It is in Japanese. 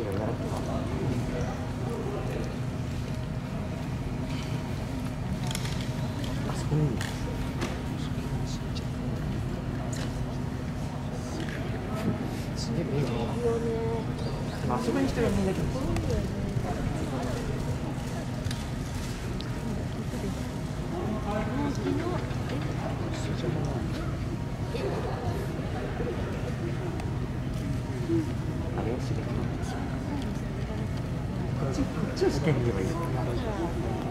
をやるとか。あそこにいいんだ。すげえ便利だな。でもあそこに人が見えるけど。あれを知りたい。こっちを試験に言えばいい。